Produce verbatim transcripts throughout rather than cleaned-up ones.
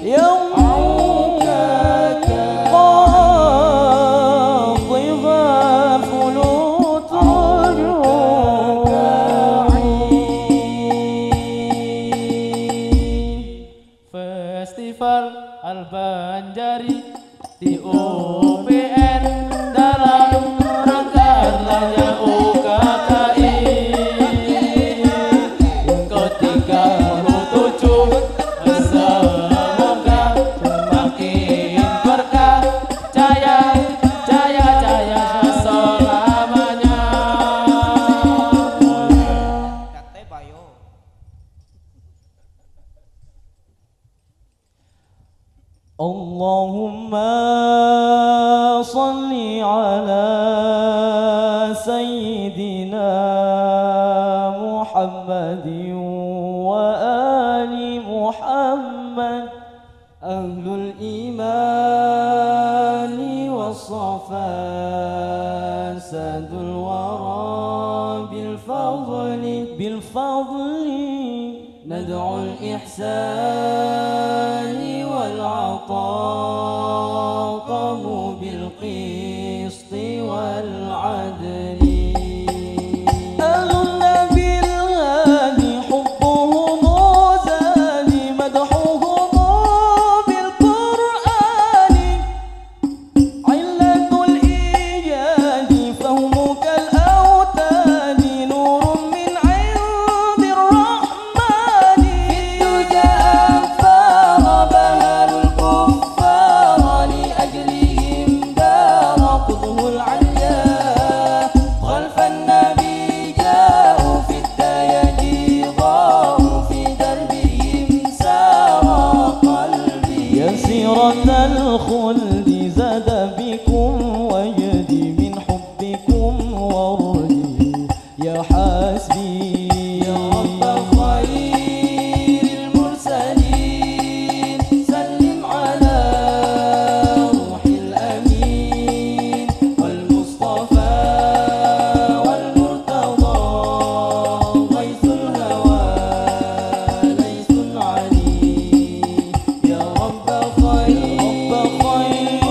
يومك قاضب فلوت Festival Al-Banjari di U P N dalam rangka erlangnya U K K I ke tiga puluh tujuh. Semoga semakin berkah, jaya, jaya, jaya selamanya. Kate bayo. Allahumma salli ala sayyidina Muhammadin wa ali Muhammad ahlul imani was-safa sadul wara bil fadli bil fadli ندعو الإحسان والعطاء قاموا بالقسط والعدل أهل النبي الهادي حبهم زادي مدحوهم بالقرآن علة الإيجاد فهمك الأوتاد نور من عند الرحمن سيرة الخلد زاد بكم وجدي من حبكم وردي يا حسبي يا رب خير المرسلين سلم على روح الأمين والمصطفى والمرتضى غيث الهوى ليس عليم يا رب خير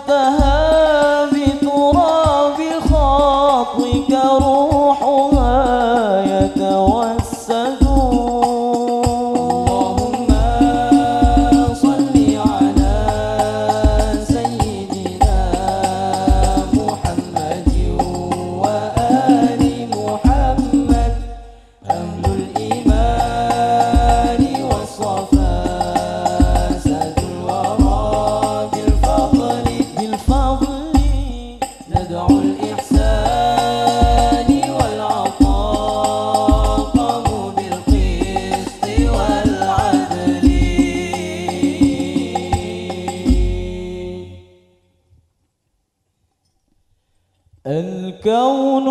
وانتهى بتراب خاطرك روحها يتوسد. اللهم صل على سيدنا محمد وآل محمد أهل الإيمان والصفاء ساد الورى بالفضل بالفضل ندعو الإحسان والعطاء قاموا بالقسط والعدل. الكون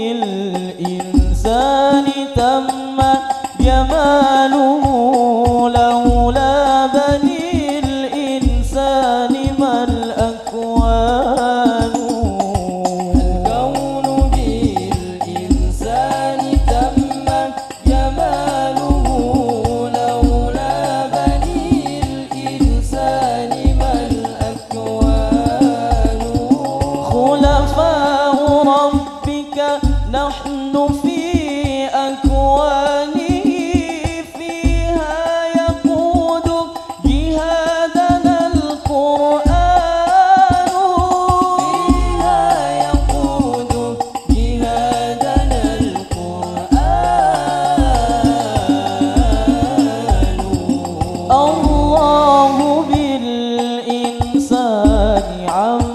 بالإنسان تم جماله لولا بني الإنسان ما الأكوان. الكون بالإنسان تم جماله لولا بني الإنسان ما الأكوان. خلفاء ربك نحن في أكوانه فيها يقود جهادنا القرآن. فيها يقود جهادنا القرآن. الله بالإنسان عم